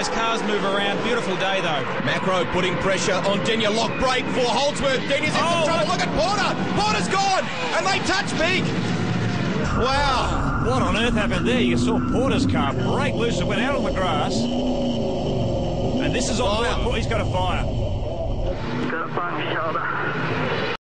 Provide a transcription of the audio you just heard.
As cars move around, beautiful day though. Macro putting pressure on Denyer. Lock break for Holdsworth. Denyer's in some trouble. Look at Porter. Porter's gone, and they touch big. Wow. What on earth happened there? You saw Porter's car break loose and went out on the grass. And this is on. He's got a fire. Got a fire on your shoulder.